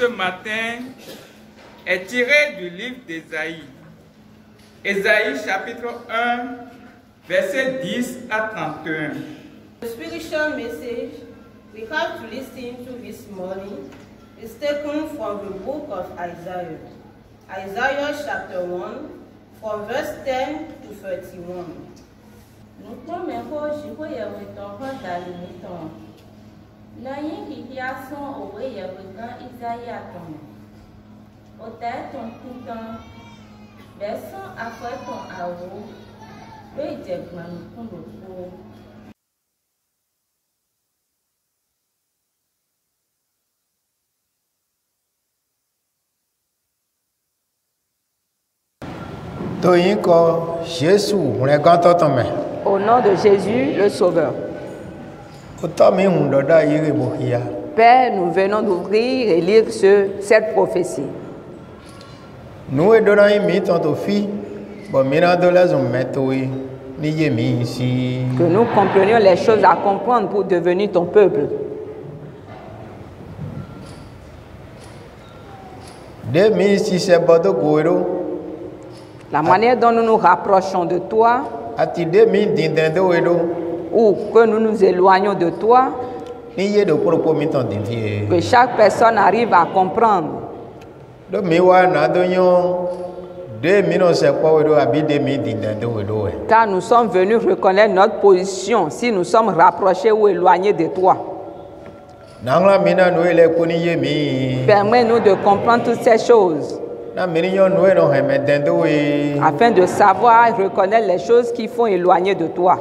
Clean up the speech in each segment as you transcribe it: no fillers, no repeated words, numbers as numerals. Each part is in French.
matin est tiré du livre d'Ésaïe. Ésaïe chapitre 1, verset 10 à 31. The spiritual message we have to listen to this morning is taken from the book of Isaiah. Isaiah chapter 1, from verse 10 to 31. Nous pouvons jouer avec ton rôle d'alimitant. L'année qui y a son au way avec un Isaïe à ton. Au tête ton coutant, versant après ton aou, le diagman pour le coup. Au nom de Jésus, le Sauveur. Père, nous venons d'ouvrir et lire cette prophétie. Que nous comprenions les choses à comprendre pour devenir ton peuple. La manière dont nous nous rapprochons de toi, ou que nous nous éloignons de toi, que chaque personne arrive à comprendre. Car nous sommes venus reconnaître notre position, si nous sommes rapprochés ou éloignés de toi. Permets-nous de comprendre toutes ces choses, afin de savoir et reconnaître les choses qui font éloigner de toi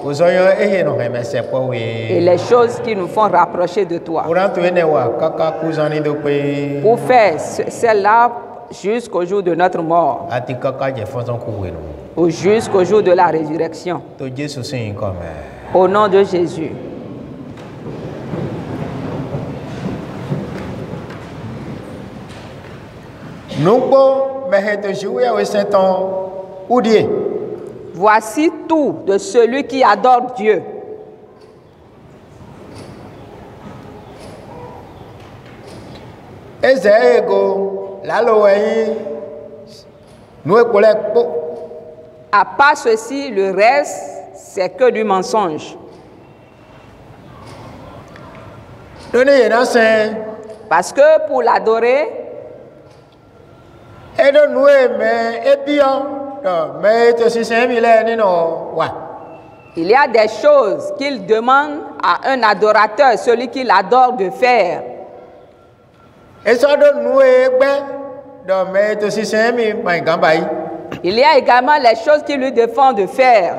et les choses qui nous font rapprocher de toi, pour faire celle-là jusqu'au jour de notre mort, ou jusqu'au jour de la résurrection. Au nom de Jésus. Voici tout de celui qui adore Dieu. À part ceci, le reste, c'est que du mensonge. Parce que pour l'adorer, il y a des choses qu'il demande à un adorateur, celui qui l'adore, de faire. Il y a également les choses qu'il lui défend de faire.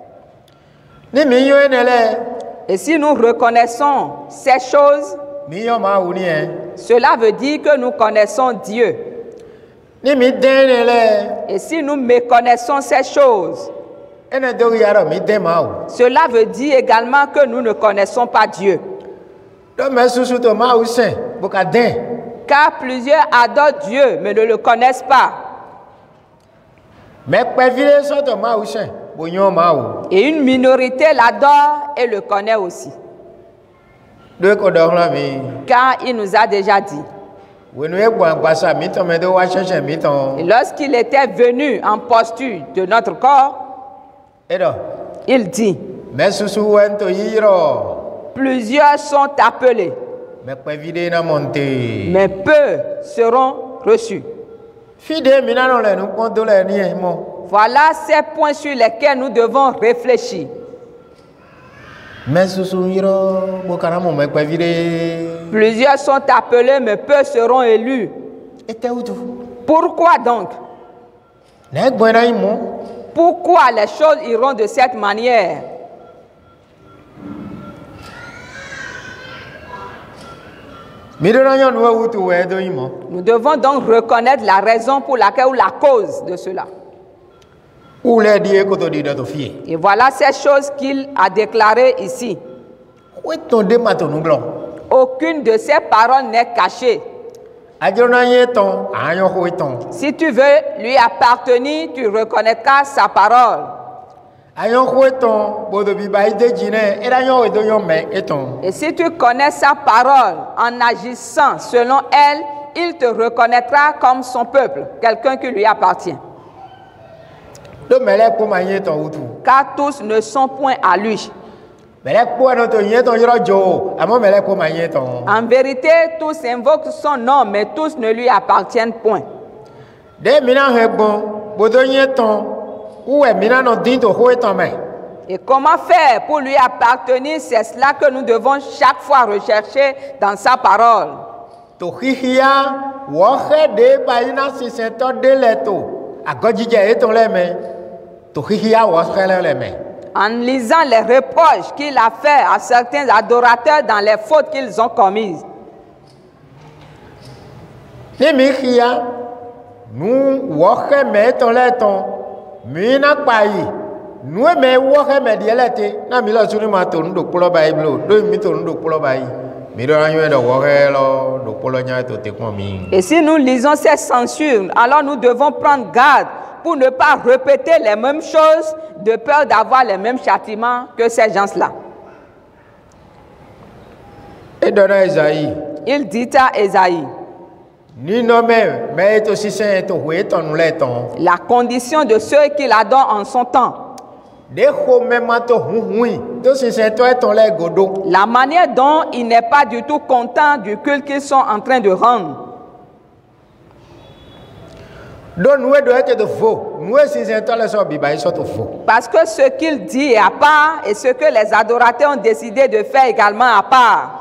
Et si nous reconnaissons ces choses, cela veut dire que nous connaissons Dieu. Et si nous méconnaissons ces choses, cela veut dire également que nous ne connaissons pas Dieu. Car plusieurs adorent Dieu, mais ne le connaissent pas. Et une minorité l'adore et le connaît aussi. Car il nous a déjà dit. Et lorsqu'il était venu en posture de notre corps, il dit, plusieurs sont appelés, mais peu seront reçus. Voilà ces points sur lesquels nous devons réfléchir. Plusieurs sont appelés, mais peu seront élus. Pourquoi donc? Pourquoi les choses iront de cette manière? Nous devons donc reconnaître la raison pour laquelle, ou la cause de cela. Et voilà ces choses qu'il a déclarées ici. Aucune de ces paroles n'est cachée. Si tu veux lui appartenir, tu reconnaîtras sa parole. Et si tu connais sa parole en agissant selon elle, il te reconnaîtra comme son peuple, quelqu'un qui lui appartient. Car tous ne sont point à lui. En vérité, tous invoquent son nom, mais tous ne lui appartiennent point. Et comment faire pour lui appartenir? C'est cela que nous devons chaque fois rechercher dans sa parole. En lisant les reproches qu'il a fait à certains adorateurs dans les fautes qu'ils ont commises. Et si nous lisons ces censures, alors nous devons prendre garde pour ne pas répéter les mêmes choses de peur d'avoir les mêmes châtiments que ces gens-là. Il dit à Ésaïe, la condition de ceux qui l'adorent en son temps, la manière dont il n'est pas du tout content du culte qu'ils sont en train de rendre. Parce que ce qu'il dit est à part et ce que les adorateurs ont décidé de faire également à part.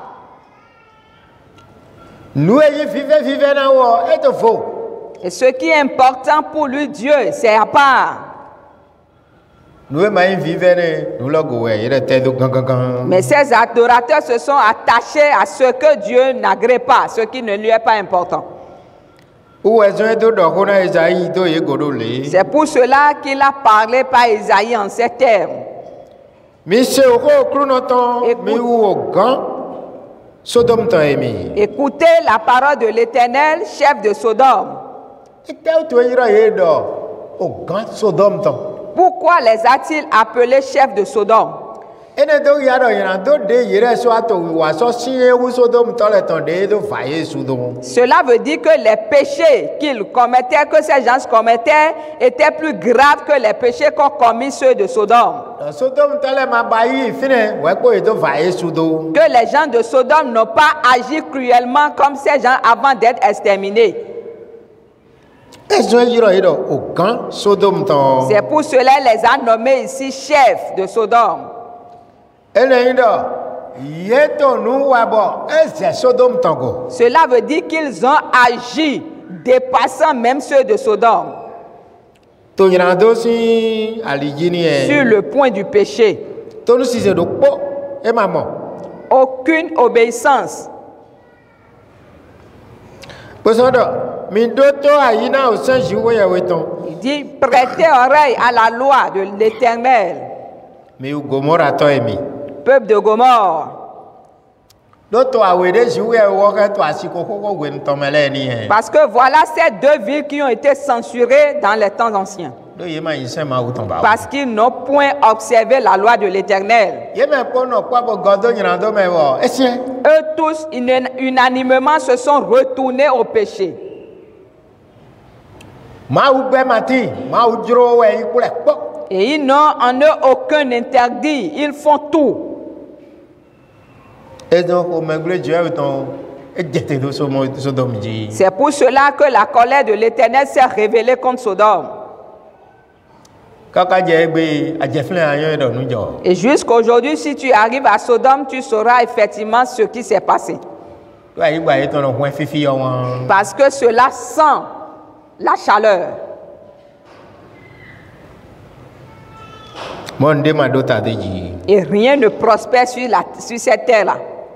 Et ce qui est important pour lui, Dieu, c'est à part. Mais ces adorateurs se sont attachés à ce que Dieu n'agrée pas, ce qui ne lui est pas important. C'est pour cela qu'il a parlé par Ésaïe en ces termes. Écoutez la parole de l'Éternel, chef de Sodome. Pourquoi les a-t-il appelés chefs de Sodome? Cela veut dire que les péchés qu'ils commettaient, que ces gens commettaient, étaient plus graves que les péchés qu'ont commis ceux de Sodome. Que les gens de Sodome n'ont pas agi cruellement comme ces gens avant d'être exterminés. C'est pour cela qu'il les a nommés ici chefs de Sodome. Cela veut dire qu'ils ont agi dépassant même ceux de Sodome sur le point du péché. Aucune obéissance. Il dit prêtez oreille à la loi de l'Éternel. Peuple de Gomorrhe. Parce que voilà ces deux villes qui ont été censurées dans les temps anciens. Parce qu'ils n'ont point observé la loi de l'Éternel. Eux tous unanimement se sont retournés au péché. Et ils n'ont en eux aucun interdit. Ils font tout. C'est pour cela que la colère de l'Éternel s'est révélée contre Sodome. Et jusqu'aujourd'hui, si tu arrives à Sodome, tu sauras effectivement ce qui s'est passé. Parce que cela sent la chaleur. Et rien ne prospère sur cette terre-là.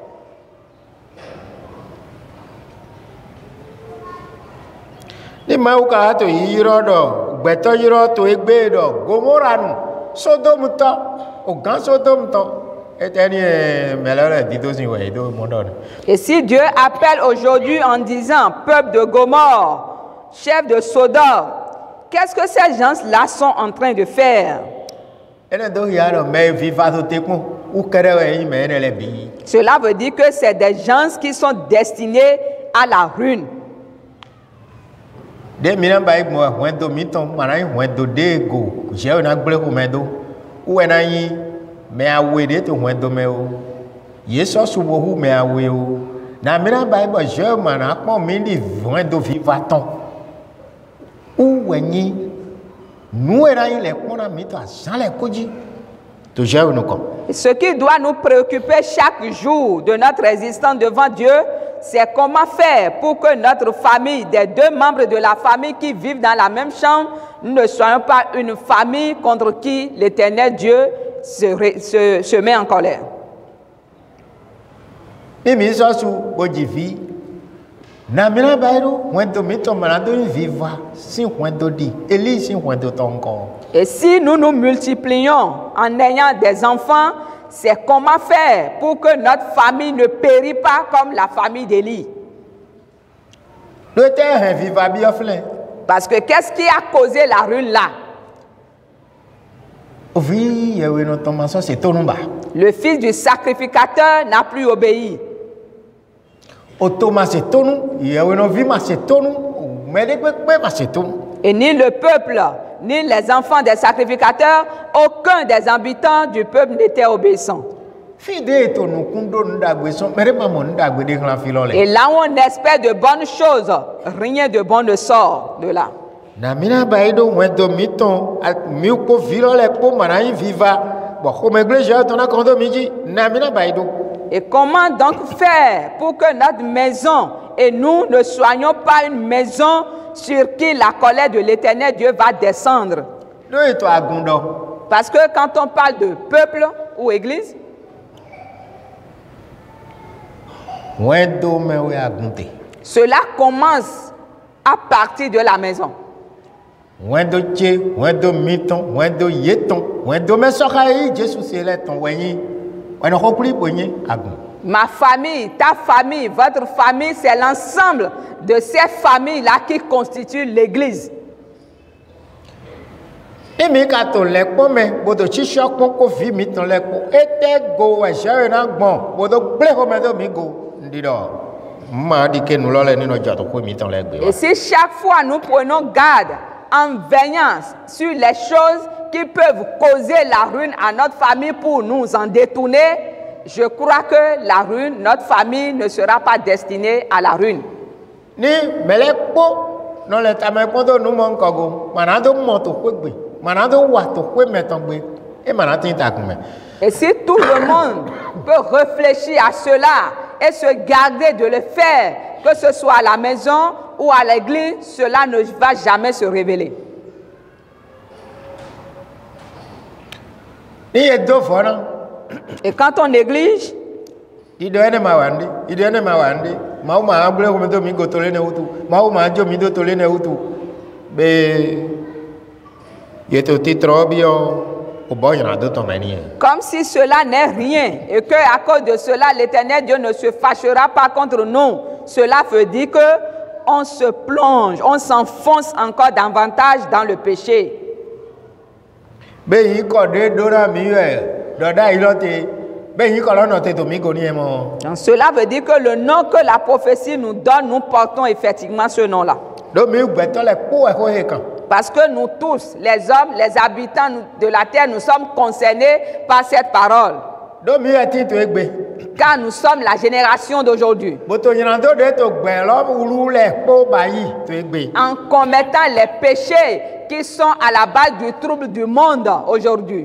Et si Dieu appelle aujourd'hui en disant peuple de Gomorrhe, chef de Sodome, qu'est-ce que ces gens-là sont en train de faire? Cela veut dire que c'est des gens qui sont destinés à la ruine. de mina ba mo hwen do miton mana hwen do de go je na gble ko medo u na yi me awe de to hwen do me o yeso subo hu me awe o na mina ba bo je mana pon mi di hwen do viva ton u wenyi nu era yi le pon na mito asan le koji to je no kom. Ce qui doit nous préoccuper chaque jour de notre existence devant Dieu, c'est comment faire pour que notre famille, des deux membres de la famille qui vivent dans la même chambre, nous ne soyons pas une famille contre qui l'Éternel Dieu se met en colère. Et si nous nous multiplions en ayant des enfants, c'est comment faire pour que notre famille ne périt pas comme la famille d'Élie. Parce que qu'est-ce qui a causé la ruine là? Le fils du sacrificateur n'a plus obéi. Et ni le peuple, ni les enfants des sacrificateurs, aucun des habitants du peuple n'était obéissant. Et là où on espère de bonnes choses, rien de bon ne sort de là. Et comment donc faire pour que notre maison et nous ne soyons pas une maison sur qui la colère de l'Éternel Dieu va descendre? Parce que quand on parle de peuple ou église, cela commence à partir de la maison. Ma famille, ta famille, votre famille, c'est l'ensemble de ces familles-là qui constituent l'église. Et si chaque fois nous prenons garde en veillant sur les choses qui peuvent causer la ruine à notre famille pour nous en détourner, je crois que la ruine, notre famille ne sera pas destinée à la ruine. Et si tout le monde peut réfléchir à cela et se garder de le faire, que ce soit à la maison ou à l'église, cela ne va jamais se révéler. Et quand on néglige, comme si cela n'est rien et que à cause de cela l'Éternel Dieu ne se fâchera pas contre nous, cela veut dire que on se plonge, on s'enfonce encore davantage dans le péché. Donc, cela veut dire que le nom que la prophétie nous donne, nous portons effectivement ce nom-là. Parce que nous tous, les hommes, les habitants de la terre, nous sommes concernés par cette parole. Car nous sommes la génération d'aujourd'hui. En commettant les péchés qui sont à la base du trouble du monde aujourd'hui.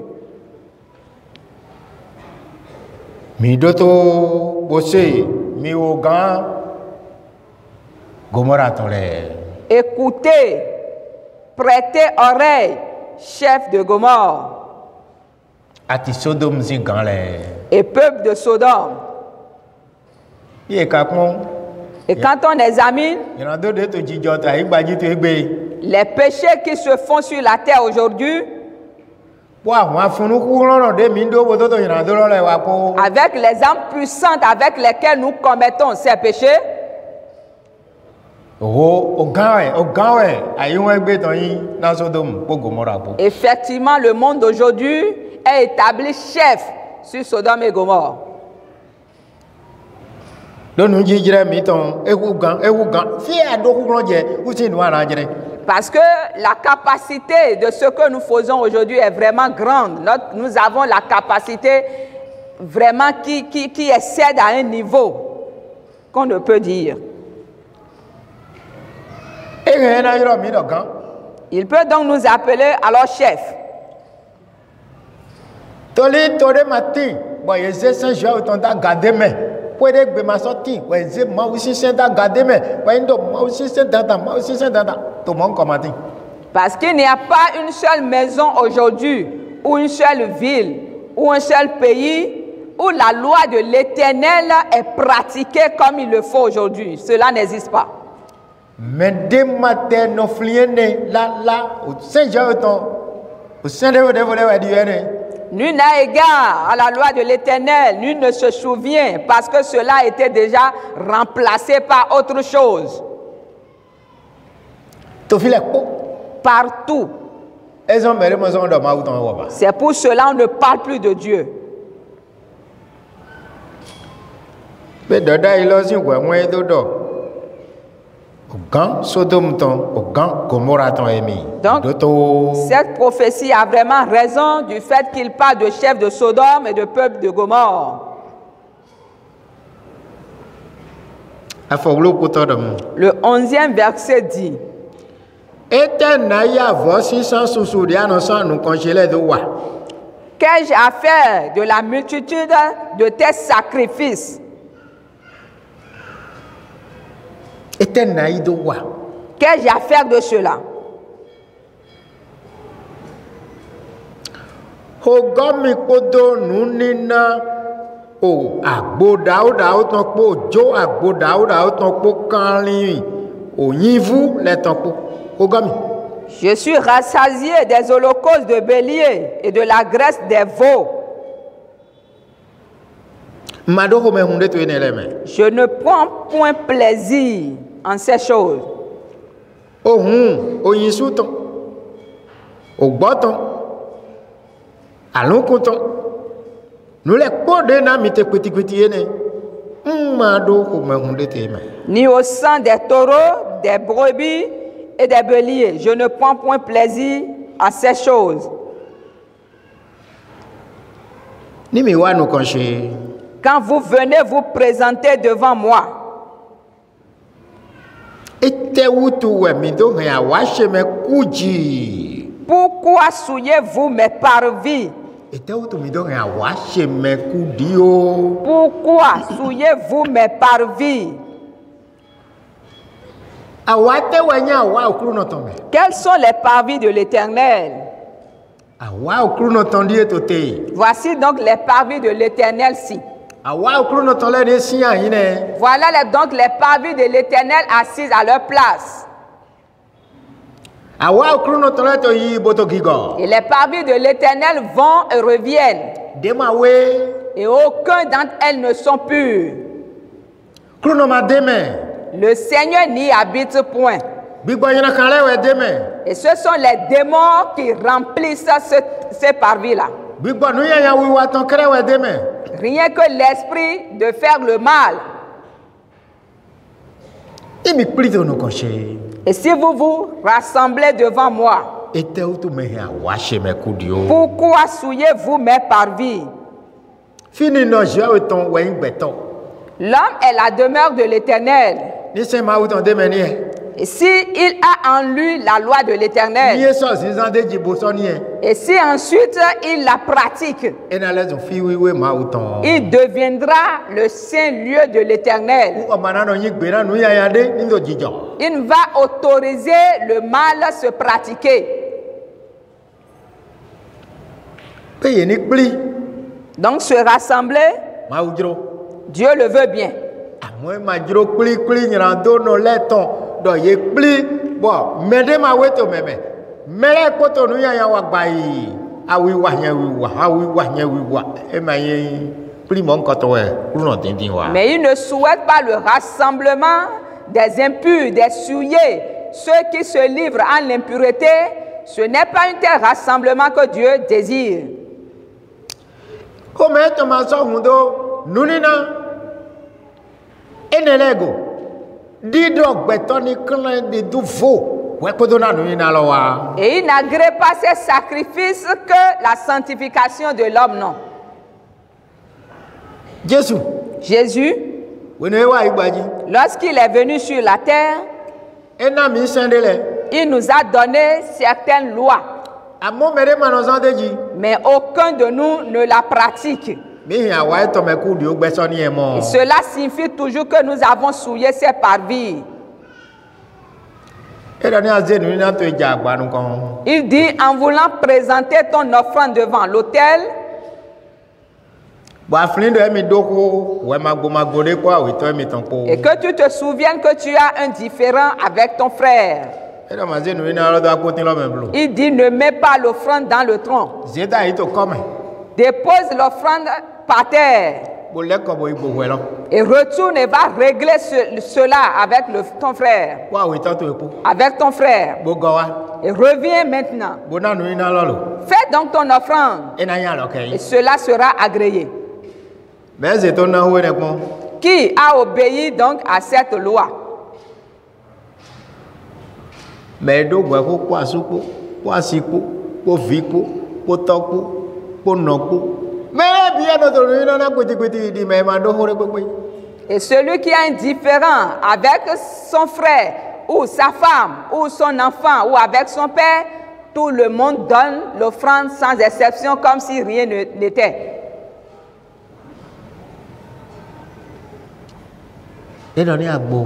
Écoutez, prêtez oreille, chef de Gomorrhe et peuple de Sodome. Et quand on examine les péchés qui se font sur la terre aujourd'hui, avec les âmes puissantes avec lesquelles nous commettons ces péchés, effectivement, le monde d'aujourd'hui est établi chef sur Sodome et Gomorrhe. Parce que la capacité de ce que nous faisons aujourd'hui est vraiment grande. Nous avons la capacité vraiment qui excède à un niveau qu'on ne peut dire. Il peut donc nous appeler alors chef. Parce qu'il n'y a pas une seule maison aujourd'hui, ou une seule ville, ou un seul pays, où la loi de l'Éternel est pratiquée comme il le faut aujourd'hui. Cela n'existe pas. Mais dès matin, nous flions là, au Saint-Jean, au Saint-Jean, nul n'a égard à la loi de l'Éternel, nul ne se souvient, parce que cela a été déjà remplacé par autre chose. Partout. C'est pour cela qu'on ne parle plus de Dieu. Donc, cette prophétie a vraiment raison du fait qu'il parle de chefs de Sodome et de peuple de Gomorrhe. Le 11e verset dit: qu'ai-je à faire de la multitude de tes sacrifices? Qu'ai-je à faire de cela? Je suis rassasié des holocaustes de béliers et de la graisse des veaux. Je ne prends point plaisir en ces choses. Ni au sang des taureaux, des brebis et des béliers. Je ne prends point plaisir à ces choses. Quand vous venez vous présenter devant moi, pourquoi souillez-vous mes parvis? Pourquoi souillez-vous mes parvis? Quels sont les parvis de l'Éternel? Voici donc les parvis de l'Éternel-ci. Voilà donc les parvis de l'Éternel assis à leur place. Et les parvis de l'Éternel vont et reviennent. Et aucun d'entre elles ne sont purs. Le Seigneur n'y habite point. Et ce sont les démons qui remplissent ces parvis-là. Rien que l'esprit de faire le mal. Et si vous vous rassemblez devant moi, pourquoi souillez-vous mes parvis? L'homme est la demeure de l'Éternel. Et s'il a en lui la loi de l'Éternel, et si ensuite il la pratique, il deviendra le saint lieu de l'Éternel. Il va autoriser le mal à se pratiquer. Donc se rassembler, Dieu le veut bien. Mais il ne souhaite pas le rassemblement des impurs, des souillés, ceux qui se livrent à l'impureté. Ce n'est pas un tel rassemblement que Dieu désire. Et il n'agrée pas ces sacrifices que la sanctification de l'homme, non. Jésus, lorsqu'il est venu sur la terre, il nous a donné certaines lois. Mais aucun de nous ne la pratique. Et cela signifie toujours que nous avons souillé ses parvis. Il dit, en voulant présenter ton offrande devant l'autel, et que tu te souviennes que tu as un différend avec ton frère. Il dit, ne mets pas l'offrande dans le tronc. Dépose l'offrande par terre. Et retourne et va régler cela avec ton frère. Avec ton frère. Et reviens maintenant. Fais donc ton offrande. Et cela sera agréé. Qui a obéi donc à cette loi? Et celui qui a un différend avec son frère ou sa femme ou son enfant ou avec son père, tout le monde donne l'offrande sans exception comme si rien n'était. Il dit,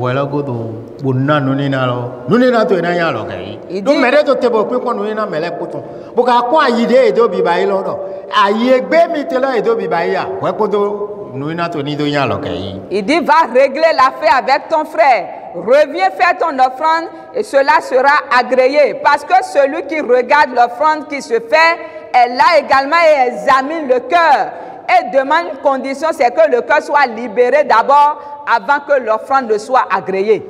va régler l'affaire avec ton frère. Reviens faire ton offrande et cela sera agréé. Parce que celui qui regarde l'offrande qui se fait est là également et examine le cœur. Et demande une condition, c'est que le cœur soit libéré d'abord avant que l'offrande ne soit agréée.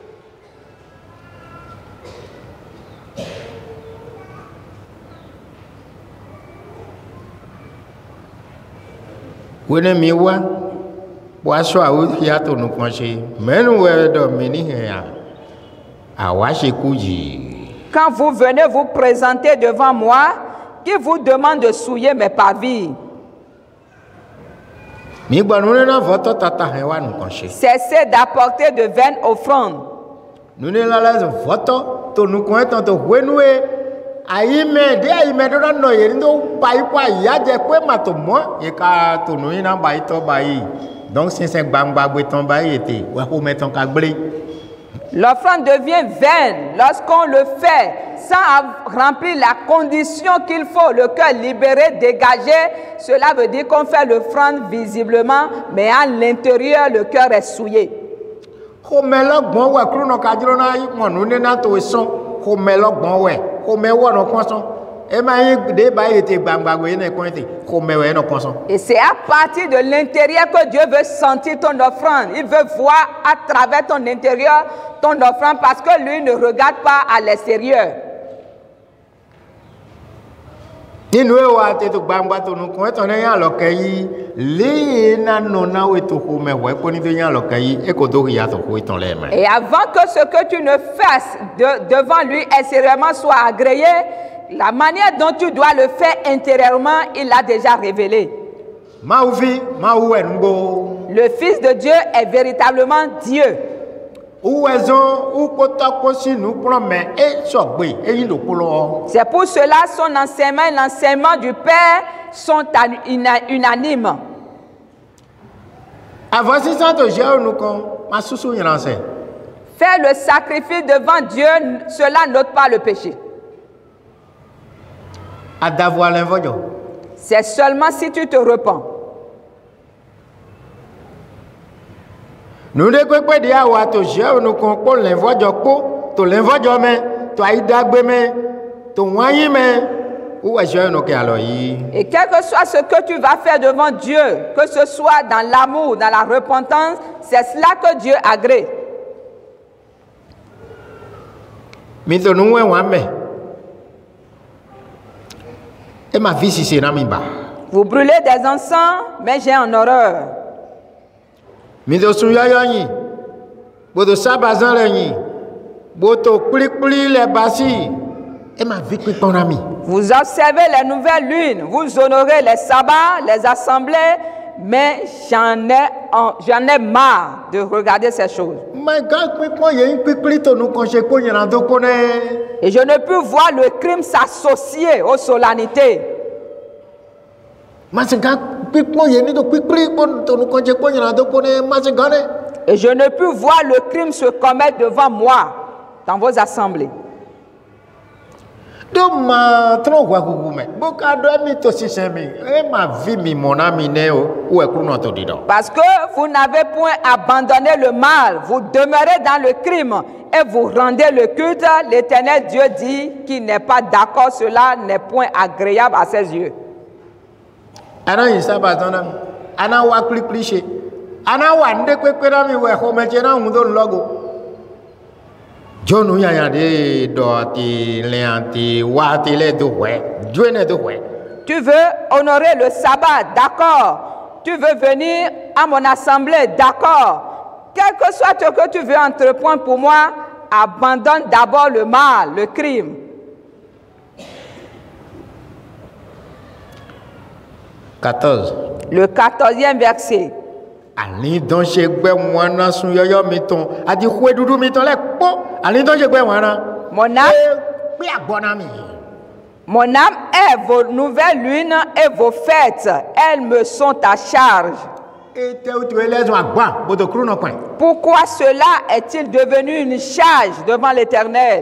Quand vous venez vous présenter devant moi, qui vous demande de souiller mes parvis? Cessez d'apporter de vaines offrandes. L'offrande devient vaine lorsqu'on le fait sans remplir la condition qu'il faut, le cœur libéré, dégagé. Cela veut dire qu'on fait l'offrande visiblement, mais à l'intérieur, le cœur est souillé. Et c'est à partir de l'intérieur que Dieu veut sentir ton offrande. Il veut voir à travers ton intérieur ton offrande parce que lui ne regarde pas à l'extérieur. Et avant que ce que tu ne fasses devant lui extérieurement soit agréé, la manière dont tu dois le faire intérieurement, il l'a déjà révélé. Le Fils de Dieu est véritablement Dieu. C'est pour cela son enseignement et l'enseignement du Père sont unanimes. Faire le sacrifice devant Dieu, cela n'ôte pas le péché. C'est seulement si tu te repens. Nous ne pouvons pas dire à toi, nous comprenons l'invoie de quoi, tu l'invoie de main, tu as idée, tu moyen main, ou et quel que soit ce que tu vas faire devant Dieu, que ce soit dans l'amour, dans la repentance, c'est cela que Dieu agrée. Vous brûlez des encens, mais j'ai en horreur. Boto pli les bassi. Et ma vie qui ton ami. Vous observez les nouvelles lunes, vous honorez les sabbats, les assemblées, mais j'en ai marre de regarder ces choses. Et je ne peux voir le crime s'associer aux solennités. Et je ne peux voir le crime se commettre devant moi dans vos assemblées. Parce que vous n'avez point abandonné le mal, vous demeurez dans le crime et vous rendez le culte. L'Éternel Dieu dit qu'il n'est pas d'accord, cela n'est point agréable à ses yeux. Tu veux honorer le sabbat, d'accord. Tu veux venir à mon assemblée, d'accord. Quel que soit ce que tu veux entreprendre pour moi, abandonne d'abord le mal, le crime. Le 14e verset. Mon âme est vos nouvelles lunes et vos fêtes. Elles me sont à charge. Pourquoi cela est-il devenu une charge devant l'Éternel?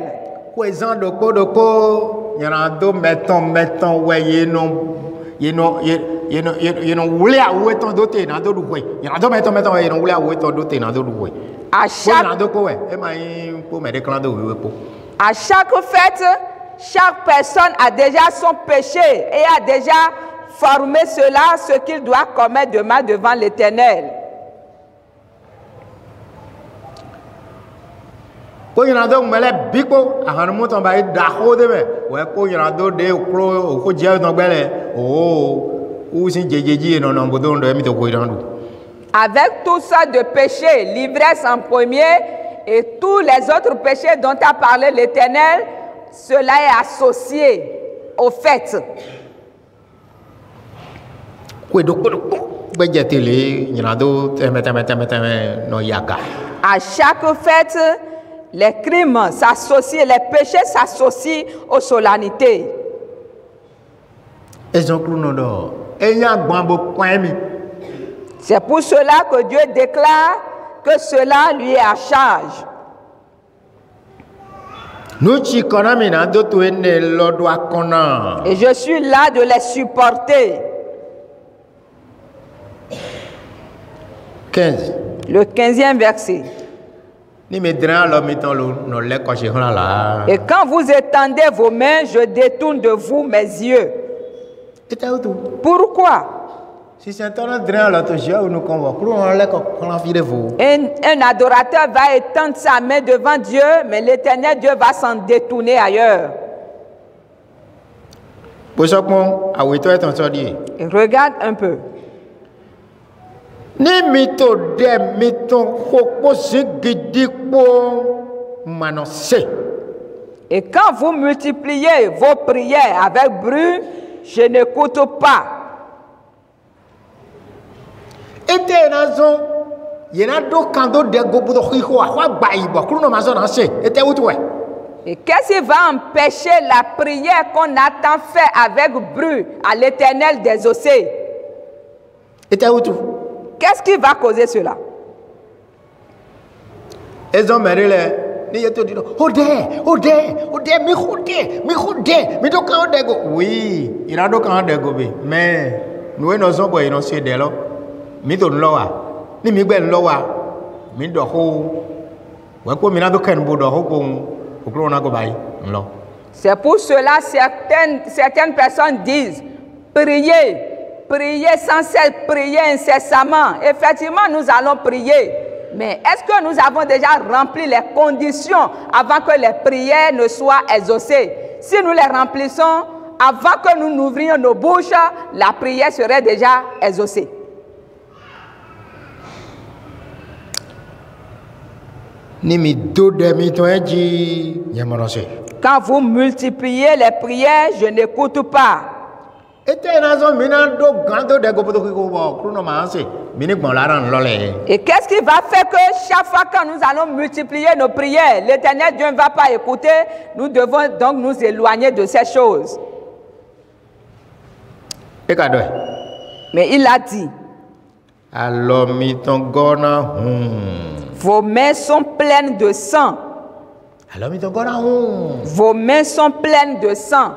À chaque fête, chaque personne a déjà son péché et a déjà formé cela, ce qu'il doit commettre demain devant l'Éternel. Avec tout ça de péché, l'ivresse en premier et tous les autres péchés dont a parlé l'Éternel, cela est associé aux fêtes. À chaque fête, les crimes s'associent, les péchés s'associent aux solennités. C'est pour cela que Dieu déclare que cela lui est à charge. Et je suis là de les supporter. 15. Le 15e verset. Et quand vous étendez vos mains, je détourne de vous mes yeux. Pourquoi? Un adorateur va étendre sa main devant Dieu, mais l'Éternel Dieu va s'en détourner ailleurs. Et regarde un peu. Et quand vous multipliez vos prières avec bruit, je n'écoute pas. Et qu'est-ce qui va empêcher la prière qu'on a tant fait avec bruit à l'Éternel désossé? Qu'est-ce qui va causer cela? Oui, il a donc un dégoût, mais nous n'osons pas énoncer dès lors. Mito loa ni mi gbe loa mi do ho we ko mi na do ken bo do ho ko okro na go bai nlo. C'est pour cela certaines personnes disent priez sans cesse, priez incessamment. Effectivement, nous allons prier, mais est-ce que nous avons déjà rempli les conditions avant que les prières ne soient exaucées? Si nous les remplissons avant que nous n'ouvrions nos bouches, la prière serait déjà exaucée. Quand vous multipliez les prières, je n'écoute pas. Et qu'est-ce qui va faire que chaque fois que nous allons multiplier nos prières, l'Éternel Dieu ne va pas écouter? Nous devons donc nous éloigner de ces choses. Mais il a dit, vos mains sont pleines de sang. Vos mains sont pleines de sang.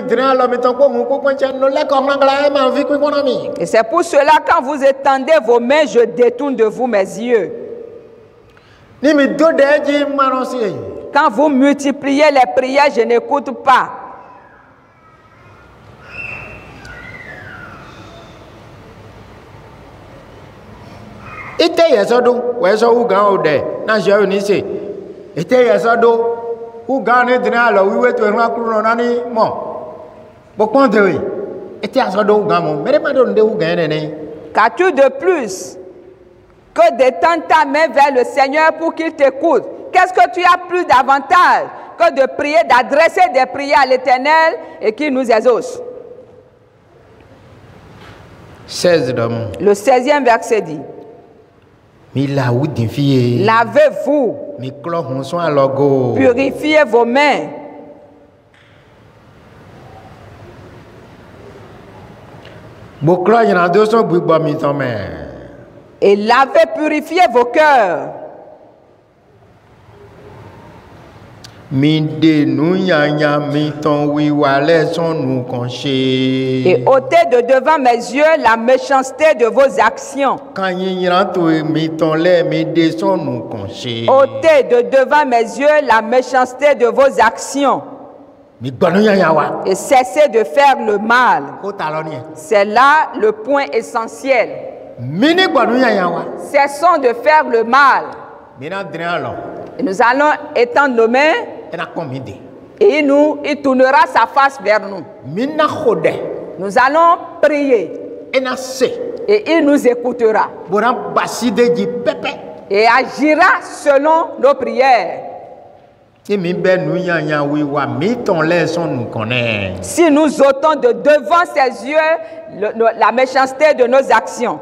Et c'est pour cela, quand vous étendez vos mains, je détourne de vous mes yeux. Quand vous multipliez les prières, je n'écoute pas. Qu'as-tu de plus que d'étendre ta main vers le Seigneur pour qu'il t'écoute? Qu'est-ce que tu as plus d'avantage que de prier, d'adresser des prières à l'Éternel et qu'il nous exauce? Le 16e verset dit, lavez-vous, purifiez vos mains. Et lavez, purifiez vos cœurs. Et ôtez de devant mes yeux la méchanceté de vos actions. Ôtez de devant mes yeux la méchanceté de vos actions. Et cessez de faire le mal. C'est là le point essentiel. Cessons de faire le mal. Et nous allons étendre nos mains. Et il tournera sa face vers nous. Nous allons prier. Et il nous écoutera. Et agira selon nos prières. Si nous ôtons de devant ses yeux la méchanceté de nos actions.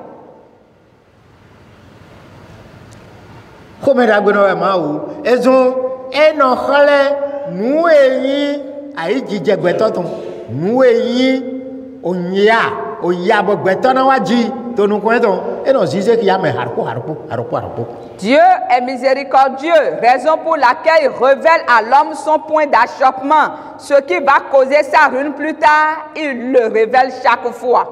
Dieu est miséricordieux, raison pour laquelle il révèle à l'homme son point d'achoppement. Ce qui va causer sa ruine plus tard, il le révèle chaque fois.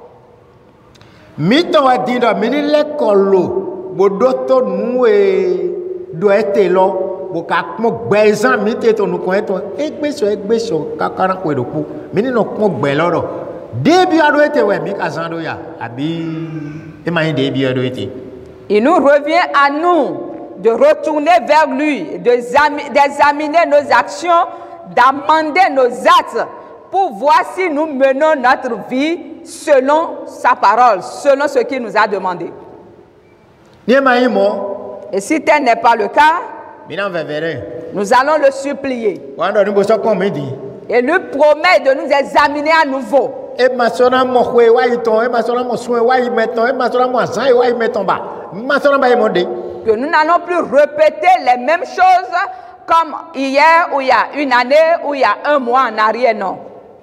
Il nous revient à nous de retourner vers lui, d'examiner nos actions, d'amender nos actes pour voir si nous menons notre vie selon sa parole, selon ce qu'il nous a demandé. Et si tel n'est pas le cas, nous allons le supplier. Et lui promet de nous examiner à nouveau. Que nous n'allons plus répéter les mêmes choses comme hier, ou il y a une année, ou il y a un mois en arrière, non.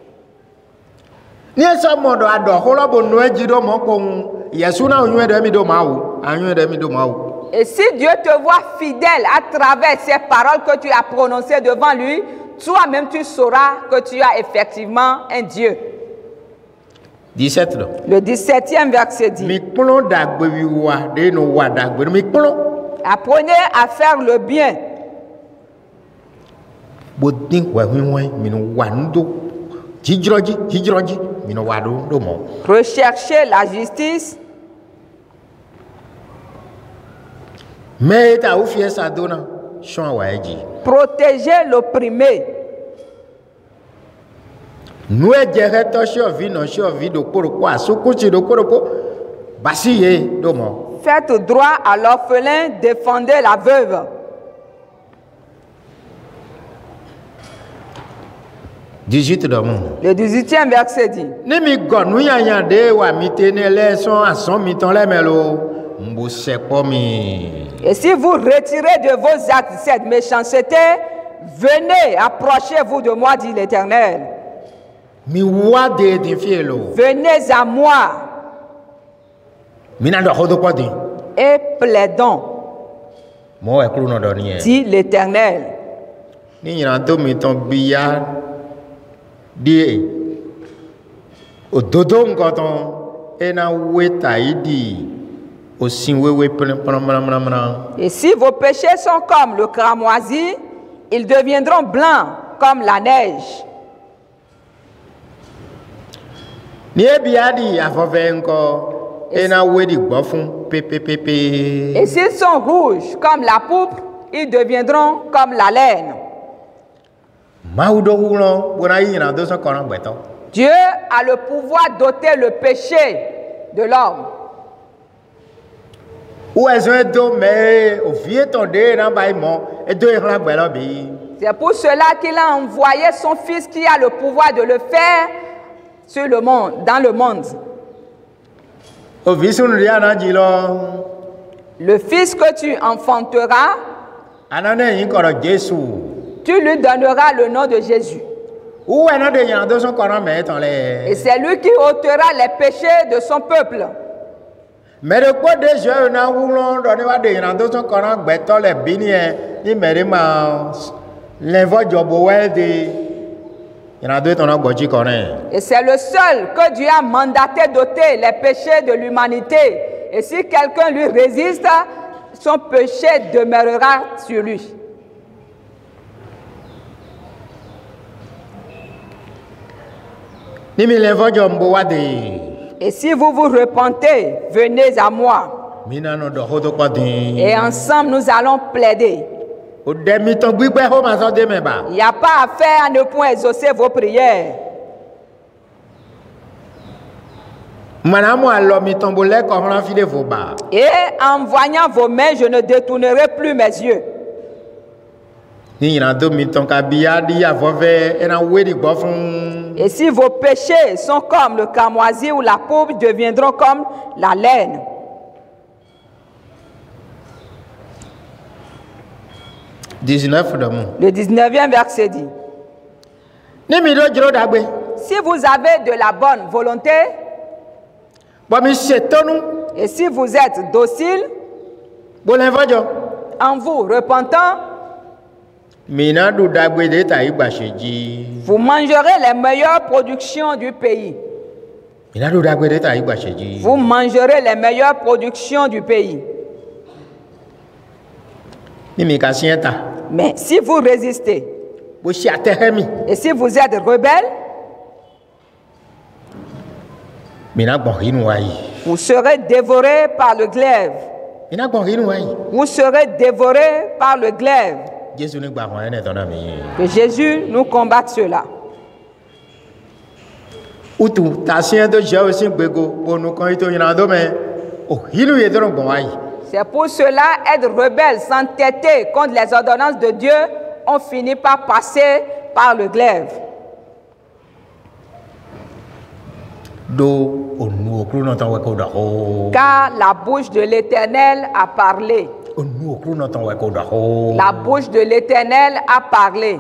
Et si Dieu te voit fidèle à travers ces paroles que tu as prononcées devant lui, toi-même tu sauras que tu as effectivement un Dieu. 17. Le 17e verset dit, apprenez à faire le bien. Recherchez la justice. Protégez l'opprimé. Faites droit à l'orphelin, défendez la veuve. 18 de mon. Le 18e verset dit. Ni mi gonu yanya de wa mi tenele son ason mi ton le melo. Mbo sepo mi. Et si vous retirez de vos actes cette méchanceté, venez, approchez-vous de moi, dit l'Éternel. Mi wa de fielo. Venez à moi. Mi na do hodo kwa di. Et plaidons, Mo e kru no do ni e. dit l'Éternel. Ni nyina to mi ton biya die. O dodo ngoton ena weta idi. O sinwewe pran. Et si vos péchés sont comme le cramoisi, ils deviendront blancs comme la neige. Ni e biya di afove nko. Ena wedi gbofun pepepepe. Et s'ils sont rouges comme la pourpre, ils deviendront comme la laine. Maudo wulon bona yina do so koran gbeto. Dieu a le pouvoir d'ôter le péché de l'homme. Ou ezo do me o vie ton de na bai mo e do ihla gbelo bi. C'est pour cela qu'il a envoyé son fils qui a le pouvoir de le faire sur le monde, dans le monde. O visun ria na jilo. Le fils que tu enfanteras, Anane yin koro Jesu. tu lui donneras le nom de Jésus. Ou ena de yan do so koran me ton le. Et c'est lui qui ôtera les péchés de son peuple. Mais de quoi de je na wulon do ni wa de yan do so koran gbeto le bini e ni mere ma levo jobo we de yan do ton ogboji koran. Et c'est le seul que Dieu a mandaté d'ôter les péchés de l'humanité. Et si quelqu'un lui résiste, son péché demeurera sur lui. Ni mi levo jombo wa de. Et si vous vous repentez, venez à moi. Mina no do hodo kwa de. Et ensemble, nous allons plaider. O de mi ton gbigbe ho ma so de me ba. Il n'y a pas à faire à ne point exaucer vos prières. Madame alo mi ton bolé ko ran fi de fo ba. Et en voyant vos mains, je ne détournerai plus mes yeux. Ni yina do mi ton ka biya di avove ena wedi gbo fun. Et si vos péchés sont comme le cramoisi ou la pourpre, deviendront comme la laine. Le 19e verset dit. Ni mi do jiro dagbe. Si vous avez de la bonne volonté, Bo mi setonu et si vous êtes docile, bo lenvojo. en vous repentant, Mina du dagbe de ta igba seji. vous mangerez les meilleures productions du pays. Mina du dagbe de ta igba seji. Vous mangerez les meilleures productions du pays. Ni mi ka sienta. Mais si vous résistez, Bo si atehemi. et si vous êtes rebelle, Mina gbon hinu wai. vous serez dévorés par le glaive. Mina gbon hinu wai. Vous serez dévorés par le glaive. Jesu ni gba won ene ton na mi. Que Jésus nous combatte cela. Utu ta sien do je o sin gbego bo nu kan ito yina do me. O hinu ye don gbon wai. C'est pour cela, être rebelle, s'entêter contre les ordonnances de Dieu, on finit par passer par le glaive. Do onu okru no ton we ko da ho. Car la bouche de l'Éternel a parlé. Onu okru no ton we ko da ho. La bouche de l'Éternel a parlé.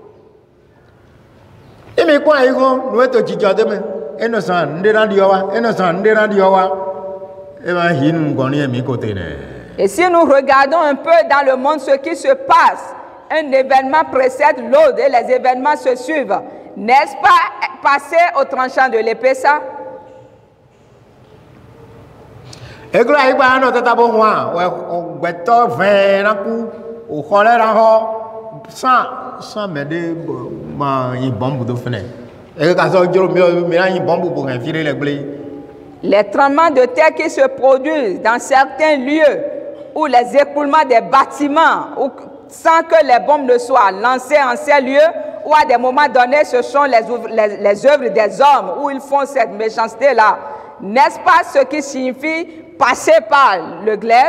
Emi kwa igo no eto jijo de me. Eno san nde ran di owa, eno san nde ran di owa. E ma hin ngoni emi ko te ne. Et si nous regardons un peu dans le monde ce qui se passe, un événement précède l'autre et les événements se suivent. N'est-ce pas passer au tranchant de l'épée ça? Eglo ai gba no tata bo wa, we gbeto ven na ku, o khole ra ho, san me de ma yin bombu do fene. E ka so joro mi ra yin bombu bo kan fire le gble. Les tremblements de terre qui se produisent dans certains lieux ou les écroulements des bâtiments ou sans que les bombes ne soient lancées en ces lieux ou à des moments donnés, ce sont les œuvres des hommes où ils font cette méchanceté-là. N'est-ce pas ce qui signifie passer par le glaive?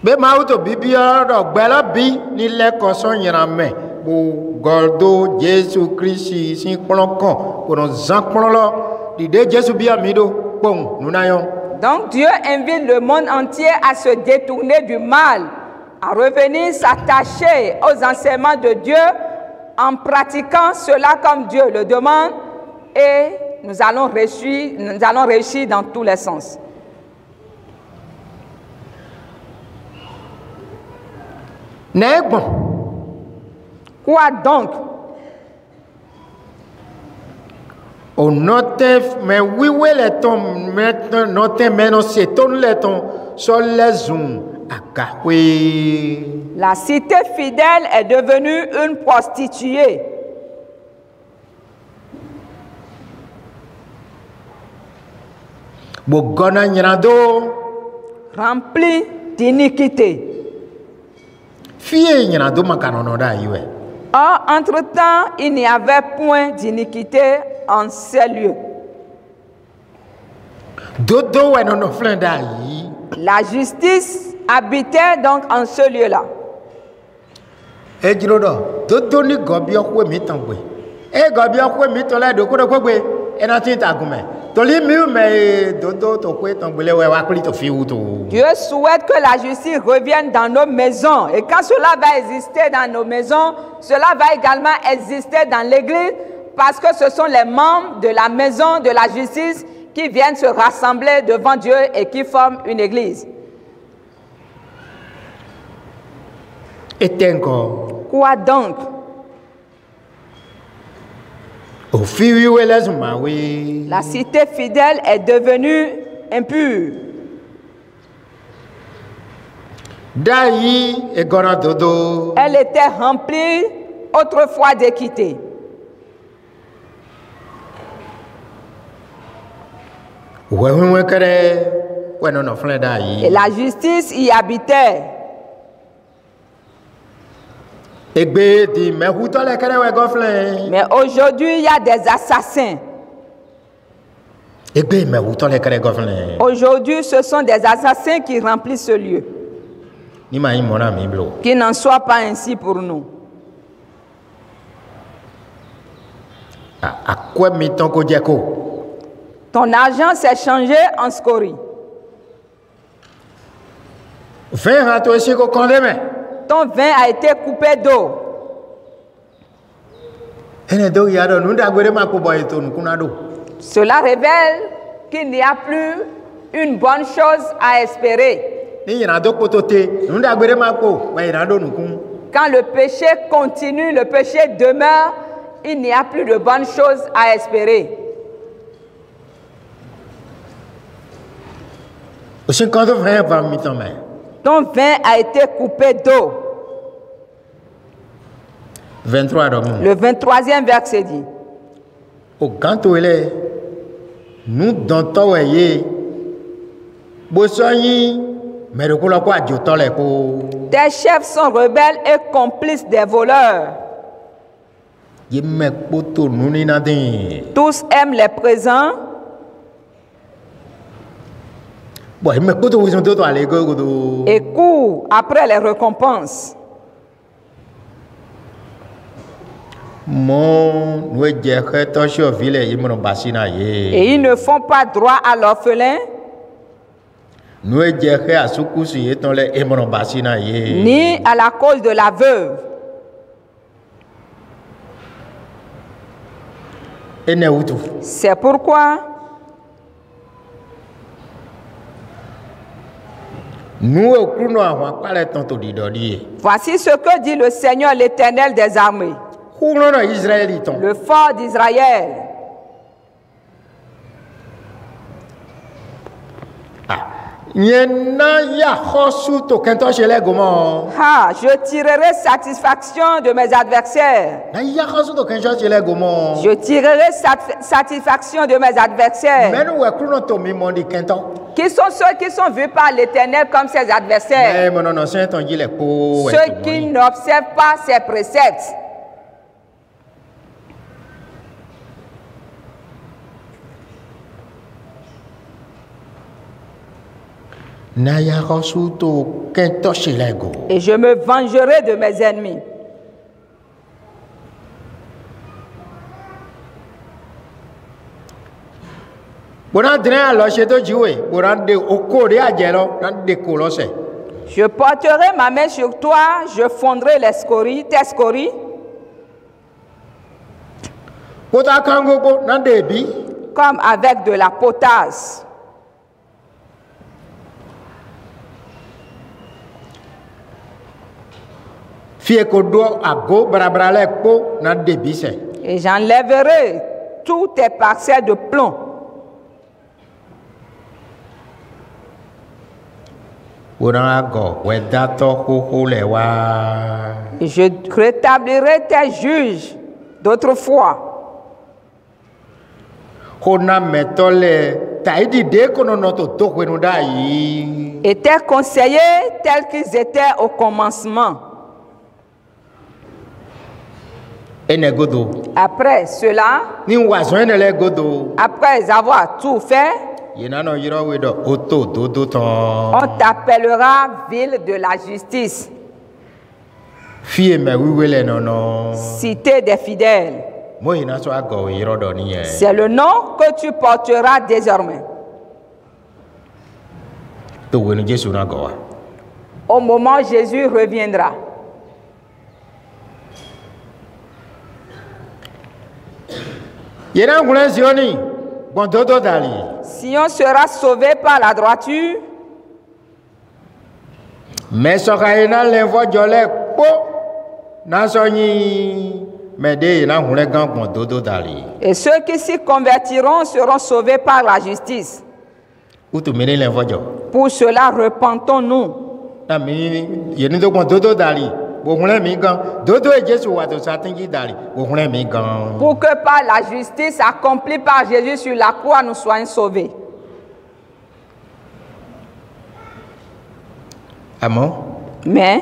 be ma uto bibia do gbela bi ni le ko so yira me bo goldo Jésus Christ sin plonkan ko no zan plonlo di de Jésus bia mi do pon nous nayon. Donc Dieu invite le monde entier à se détourner du mal, à revenir s'attacher aux enseignements de Dieu en pratiquant cela comme Dieu le demande, et nous allons réussir dans tous les sens. Quoi donc? O note mais oui les ton maintenant note maintenant c'est ton les ton sur les zoom akahwe. La cité fidèle est devenue une prostituée. Bogona nyirado remplie d'iniquité. Fie nyirado makanono da iwe. Or, entre-temps, il n'y avait point d'iniquité en ces lieux. Dodo wenono flenda yi. La justice habitait donc en ce lieu-là. Ejirodo dodo ni gobio kwe mitangwe. E gobio kwe mitola do ko kwe ena tinta gume. Toli mi me dodo to kwe tangbele we wa kuli to fi uto. Dieu souhaite que la justice revienne dans nos maisons. Et quand cela va exister dans nos maisons, cela va également exister dans l'église, parce que ce sont les membres de la maison de la justice qui viennent se rassembler devant Dieu et qui forment une église. Et tenko. Quoi donc? La cité fidèle est devenue impure. Elle était remplie autrefois d'équité. Et la justice y habitait. Mais aujourd'hui, il y a des assassins. Aujourd'hui, ce sont des assassins qui remplissent ce lieu. Qu'il n'en soit pas ainsi pour nous. Ton argent s'est changé en scorie. Ton vin a été coupé d'eau. Cela révèle qu'il n'y a plus une bonne chose à espérer. Quand le péché continue, le péché demeure, il n'y a plus de bonnes choses à espérer. Ton vin a été coupé d'eau. 23 Le 23e verset dit. Nous dantons Tes chefs sont rebelles et complices des voleurs. Tous aiment les présents. Et courent après les récompenses. Et ils ne font pas droit à l'orphelin, ni à la cause de la veuve. C'est pourquoi voici ce que dit le Seigneur l'Éternel des armées, le fort d'Israël. Ah, je tirerai satisfaction de mes adversaires. Je tirerai satisfaction de mes adversaires. Qui sont ceux qui sont vus par l'Éternel comme ses adversaires? Ceux qui n'observent pas ses préceptes. Et je me vengerai de mes ennemis. Je porterai ma main sur toi, je fondrai tes scories. Comme avec de la potasse. Et j'enlèverai tous tes parcelles de plomb. Et je rétablirai tes juges d'autrefois. Et tes conseillers tels qu'ils étaient au commencement. Après cela, après avoir tout fait, on t'appellera ville de la justice, cité des fidèles. C'est le nom que tu porteras désormais. Au moment où Jésus reviendra. Si on sera sauvé par la droiture, et ceux qui s'y convertiront seront sauvés par la justice. Pour cela, repentons-nous. Pour que par la justice accomplie par Jésus sur la croix, nous soyons sauvés. Amen. Mais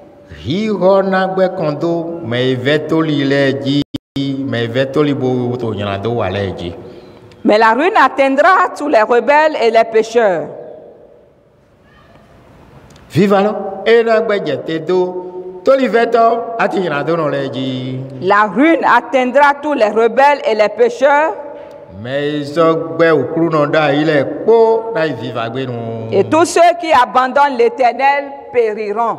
la ruine atteindra tous les rebelles et les pécheurs. La ruine atteindra tous les rebelles et les pécheurs. Et tous ceux qui abandonnent l'Éternel périront.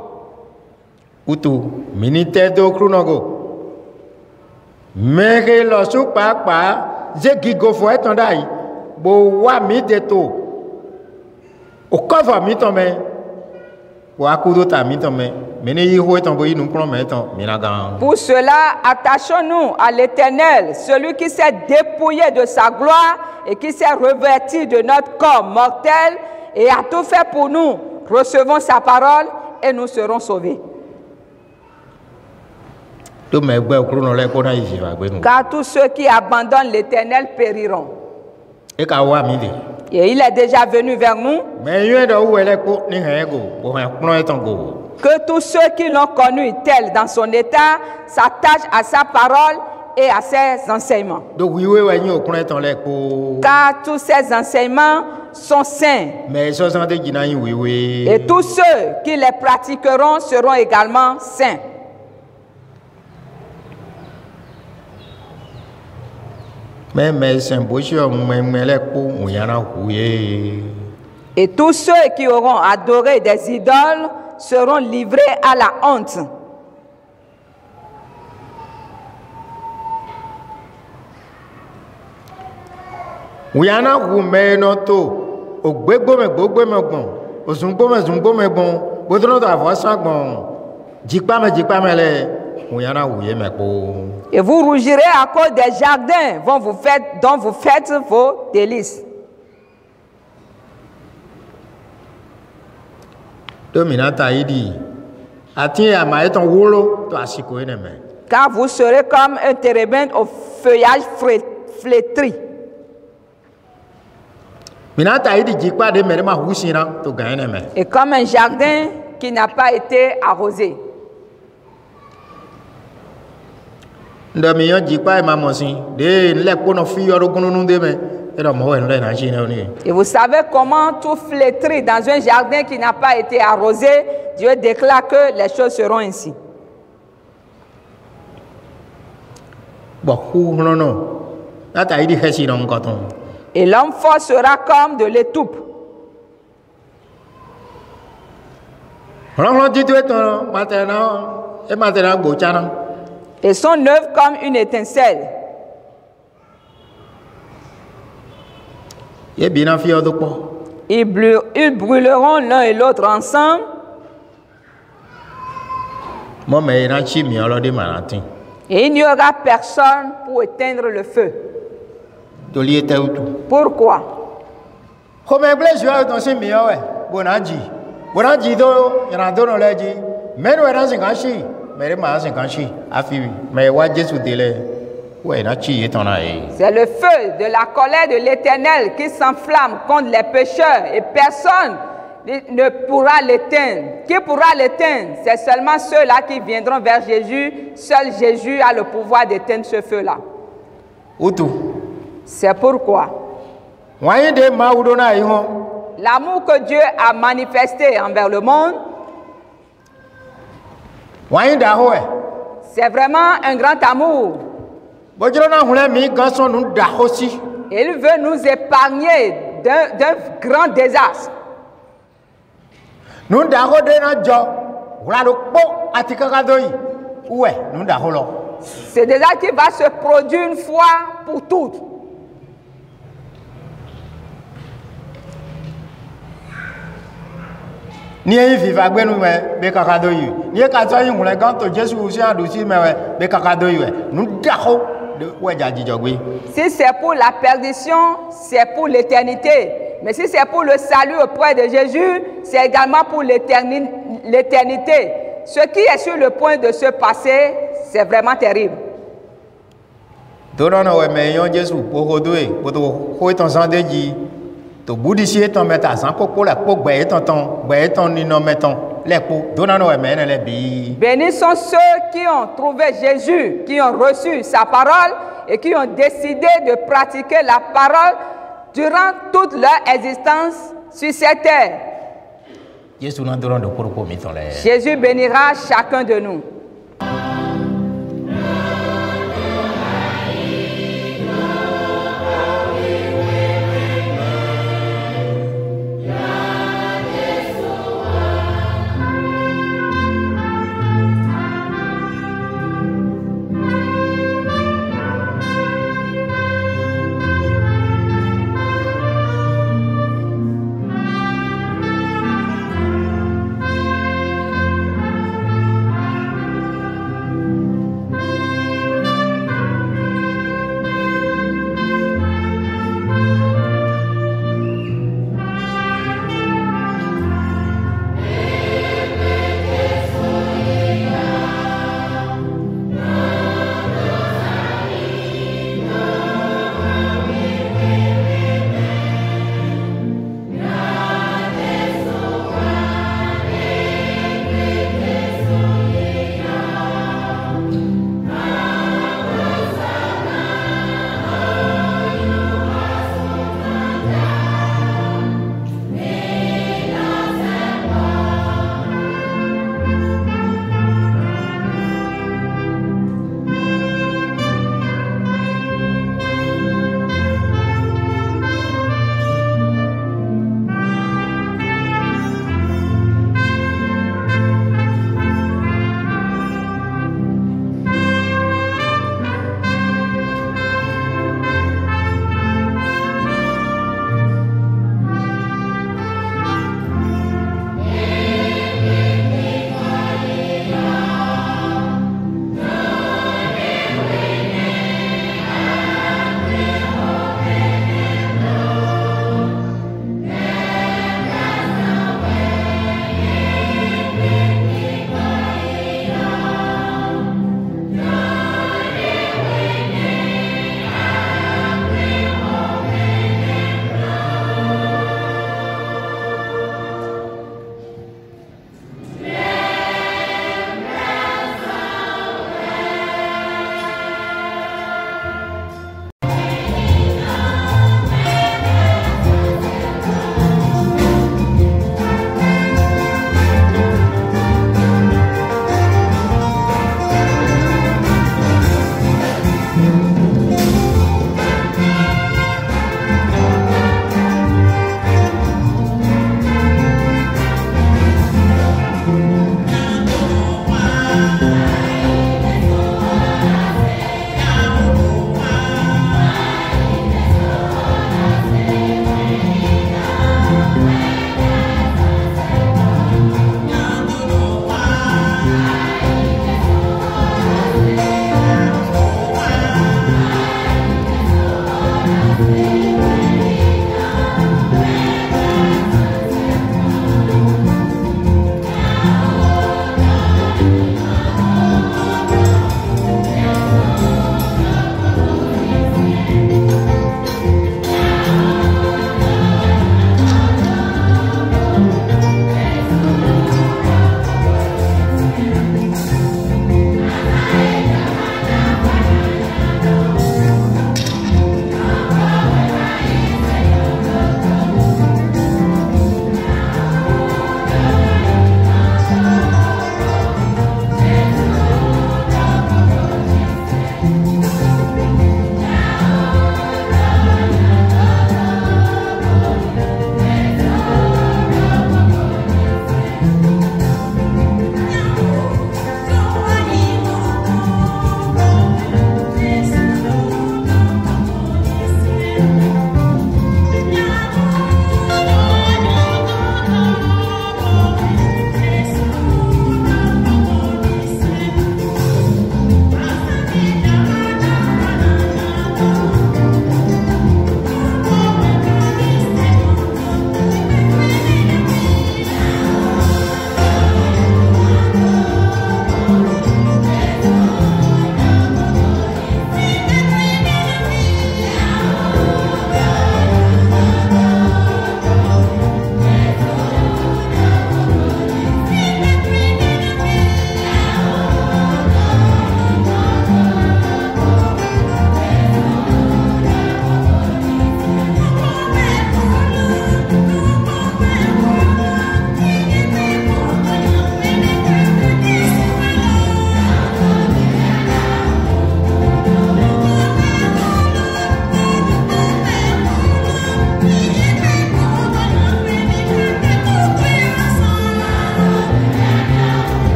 Pour cela, attachons-nous à l'Éternel, celui qui s'est dépouillé de sa gloire et qui s'est revêtu de notre corps mortel et a tout fait pour nous. Recevons sa parole et nous serons sauvés. Car tous ceux qui abandonnent l'Éternel périront. Et il est déjà venu vers nous. Que tous ceux qui l'ont connu tel dans son état s'attachent à sa parole et à ses enseignements. Car tous ces enseignements sont saints. Et tous ceux qui les pratiqueront seront également saints. Et tous ceux qui auront adoré des idoles seront livrés à la honte. Et vous rougirez à cause des jardins dont vous faites vos délices. Car vous serez comme un térébinthe au feuillage flétri. Et comme un jardin qui n'a pas été arrosé. Et vous savez comment tout flétrit dans un jardin qui n'a pas été arrosé. Dieu déclare que les choses seront ainsi. Et l'homme fort sera comme de l'étoupe. Et son œuvre comme une étincelle. Ils brûleront l'un et l'autre ensemble. Et il n'y aura personne pour éteindre le feu. Pourquoi? C'est le feu de la colère de l'Éternel qui s'enflamme contre les pécheurs et personne ne pourra l'éteindre. Qui pourra l'éteindre? C'est seulement ceux-là qui viendront vers Jésus. Seul Jésus a le pouvoir d'éteindre ce feu-là. C'est pourquoi l'amour que Dieu a manifesté envers le monde, c'est vraiment un grand amour. Et il veut nous épargner d'un grand désastre. C'est déjà qui va se produire une fois pour toutes. Si c'est pour la perdition, c'est pour l'éternité. Mais si c'est pour le salut auprès de Jésus, c'est également pour l'éternité. Ce qui est sur le point de se passer, c'est vraiment terrible. Bénis sont ceux qui ont trouvé Jésus, qui ont reçu sa parole et qui ont décidé de pratiquer la parole durant toute leur existence sur cette terre. Jésus bénira chacun de nous.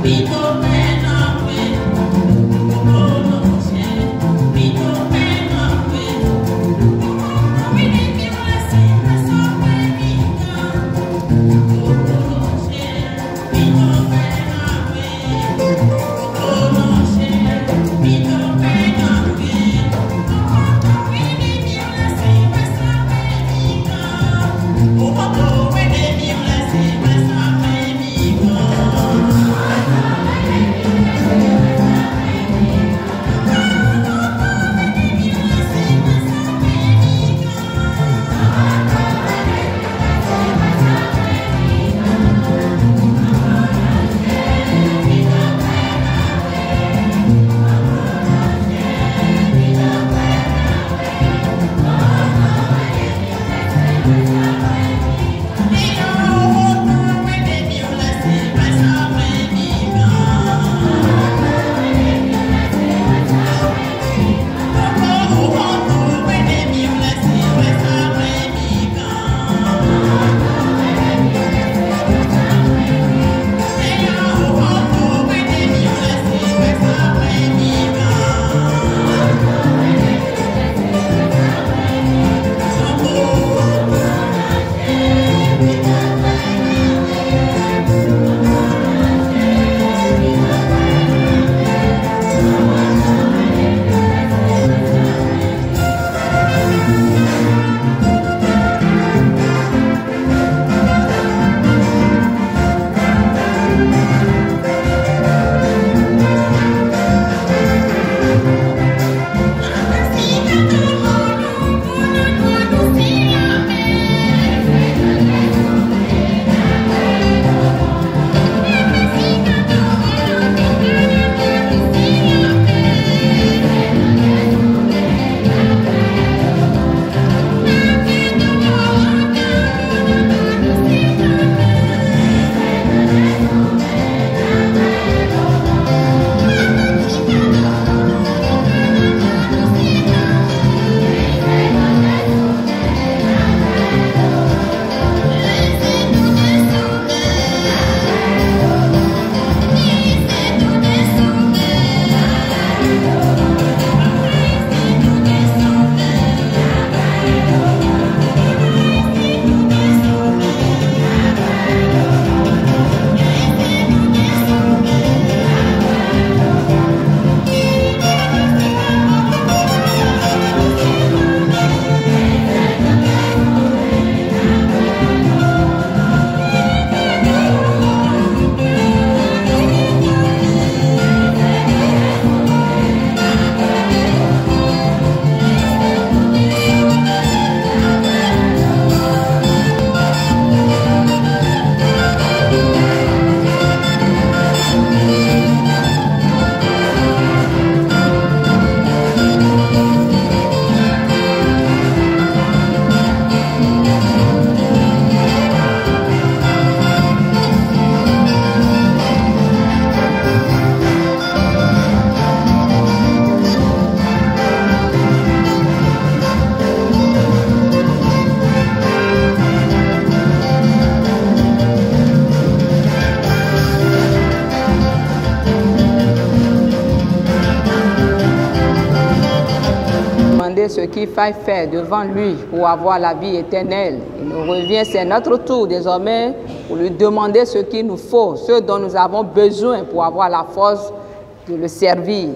ce qu'il faille faire devant lui pour avoir la vie éternelle. Il nous revient, c'est notre tour désormais pour lui demander ce qu'il nous faut, ce dont nous avons besoin pour avoir la force de le servir.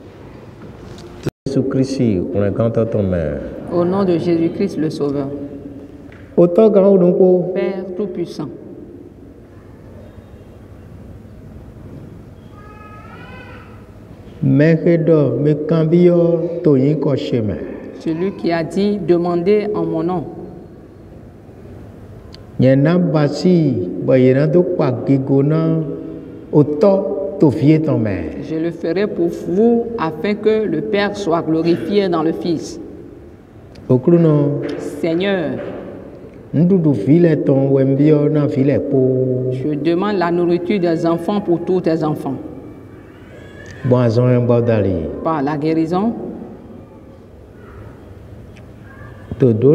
Jésus-Christ, on est content de ton mère. Au nom de Jésus-Christ le Sauveur. Autant grand donc. Père Tout-Puissant. Celui qui a dit, demandez en mon nom. Je le ferai pour vous afin que le Père soit glorifié dans le Fils. Seigneur, je demande la nourriture des enfants pour tous tes enfants. Par la guérison,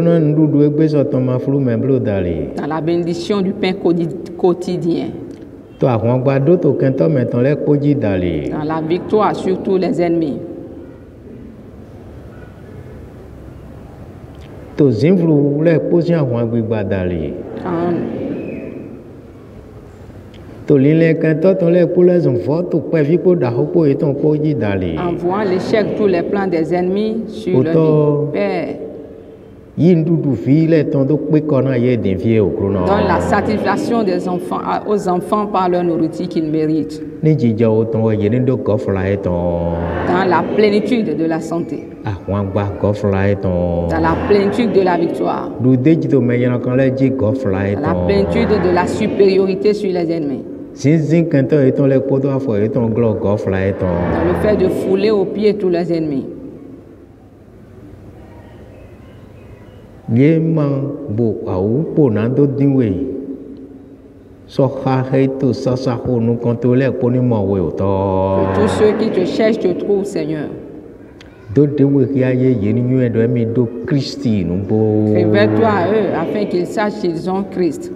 dans la bénédiction du pain quotidien, to àwọn gbadó tó kẹntọ́ mẹ́tàn lẹ́kpọ́jì dàlẹ́. Dans la victoire sur tous les ennemis. To zinvlu lẹ́kpọ́sí àwọn agbègbè dàlẹ́. En, To lílẹ̀ kẹntọ́ tó lẹ́kpọ́ lẹ́sùn fọ́ tó pẹ́ fíkó dàhókò ètò kpọ́jì dàlẹ́. en voyant l'échec de tous les plans des ennemis sur leur Autant- vie. Père, Yí ndudu fi lẹ́tàn tó pé kọ́nà yé dèfíé òkúrò náà. donne la satisfaction des enfants, aux enfants par leur nourriture qu'ils méritent. Ní jíjẹ òtàn ọ̀yẹ́ ní dó gọ́fúnla ètàn. Dans la plénitude de la santé. Àwọn àgbà gọ́fúnla ètàn. Dans la plénitude de la victoire. Dùdéjì tó mẹ́yìn kan lẹ́jì gọ́fúnla Dans la ètàn. plénitude de la supériorité sur les ennemis. Zinzin kẹntọ́ ètàn lẹ́kpọ́ tó àfọ̀ ètàn glọ́ gọ́fúnla ètàn. Dans le fait de fouler aux pieds tous les ennemis. Yé ma bo àwù pò náà tó dínwé. Sọ́ha ètò sásàkó nukàn tó lẹ́kpọ́ ní mọ̀wé òtọ́. Que tous ceux qui te cherchent te trouvent, Seigneur. Tó déwé kí ayé yé ní yún ẹ̀dọ́ ẹ̀mí dó Kristi nùbó. Révèle-toi à eux afin qu'ils sachent qu'ils ont Christ.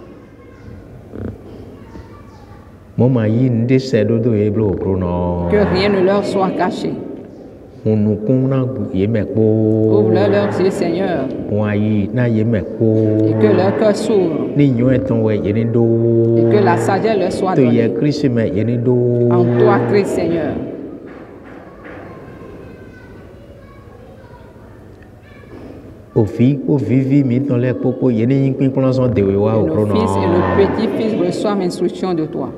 Mo ma yí ní dé sẹ́dódó yé bló òkúrò náà. Que rien ne leur soit caché. Hunukun náà yé mẹ́kpó. Ouvre-leur leurs yeux, Seigneur, Wọ́n ayé náà yé mẹ́kpó. et que leur cœur s'ouvre, Ní yún ẹ̀tàn wẹ̀ yé ní dó. et que la sagesse leur soit Tó yẹ donnée. Kristi mẹ́ yé ní dó. En toi, Christ, Seigneur. Òfìví mi tán lẹ́kpọ́ pé yé ní yín pínpín lọ́sàn dèwé wá Que òkúrò nos fils et náà. nos petits-fils reçoivent instruction de toi.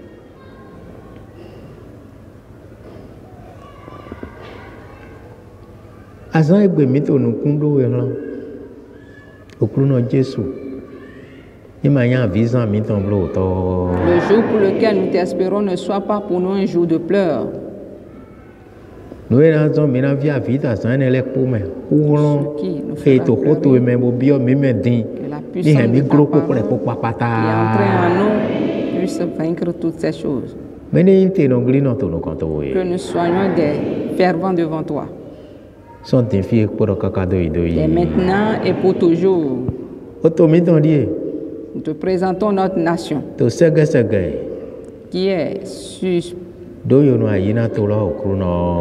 Azán ẹgbẹ́ mi tó nukún ló wẹ̀ lọ. Òkúrò náà Jésù. Yé ma yá àvísàn mi tán bló òtọ́. Le jour pour lequel nous t'espérons ne soit pas pour nous un jour de pleurs. Nùwé náà zọ́n mi náà fi àfíìtà sàn ẹ̀ lẹ́kpọ́ mẹ́. Wúrọ̀ Ce qui nous fera ètò kótó pleurer. mẹ́ mo bí ọ mi mẹ́ dín. Que la Ní puissance ẹ̀mí de ta gúrò parole kókó rẹ̀ kó pàpàtà. qui est entrée en nous puisse vaincre toutes ces choses. Mẹ́ ní yín tènà gírí náà tó nùkàn tó wẹ̀. Que nous soyons des fervents devant toi. Sọ́n tì fi kpọ́dọ̀ kaka dóyè Dès dóyè. maintenant et pour toujours, Ó tó mi tán díẹ̀. nous te présentons notre nation Tó sẹ́gẹ́sẹ́gẹ́. qui est sur Dóyè nu àyí náà tó lọ́ òkúrò náà.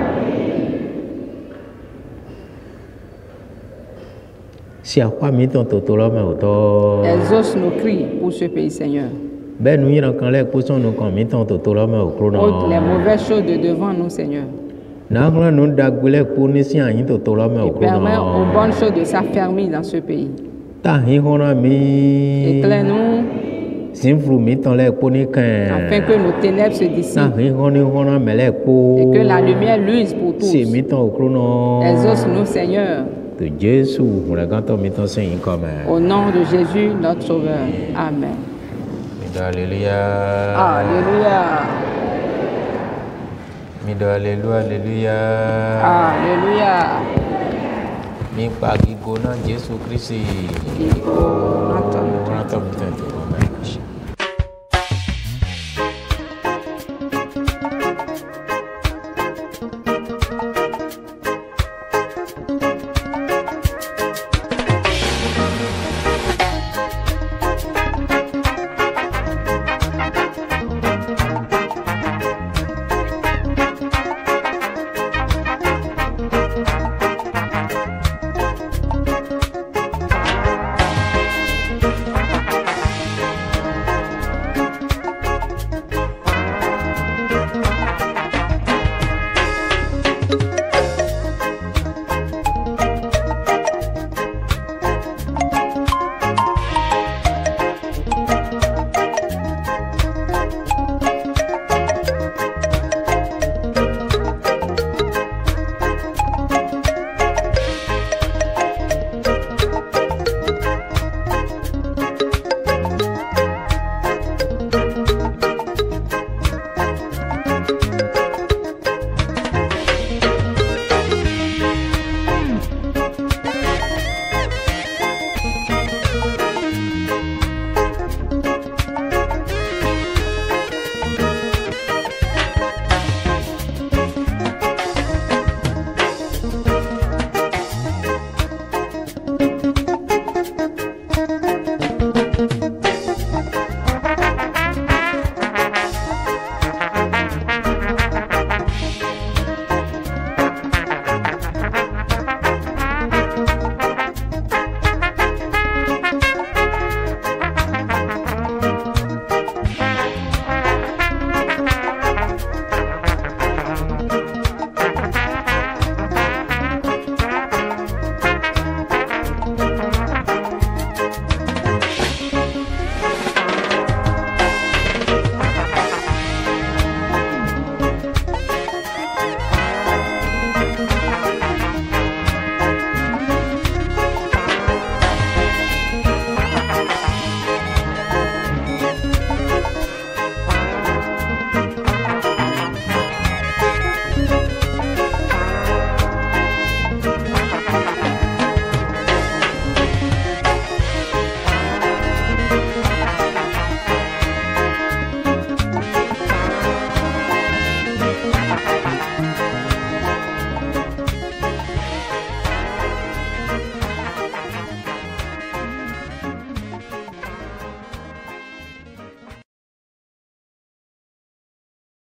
Si àkọ́ mi tán tó tó lọ́mọ òtọ́. exauce nos cris pour ce pays, Seigneur. Bẹ́ẹ̀ nu yín kan lẹ́kpọ́ sọ́nu kan mi tán tó tó lọ́mọ òkúrò Ôte les náà. mauvaises choses de devant nous, Seigneur. N'agbọ́n nu dagbe lẹ́kpọ́ ní sí àyín tó tó lọ́mọ Et òkúrò permets aux náà. bonnes choses de s'affermir dans ce pays. Táhìn họ́nà mi. Éclaire-nous Zinflu mi tán lẹ́kpọ́ ní kàn. afin que nos ténèbres se dissipent Táhìn họ́nà mẹ́ lẹ́kpọ́. et que la lumière luise pour Si tous. mi tán òkúrò náà. Exauce-nous, Seigneur, To Jésù múlẹ̀gántọ́ mi tán sẹ́yìn kọ́ mẹ́. au nom de Jésus, notre Sauveur. Amen. Midọ̀ aleluya. Alléluia. Midọ̀ aleluya. Alléluia. Nípa gígo náà Jésù Kristi. Et au nom de Rántọ́ mi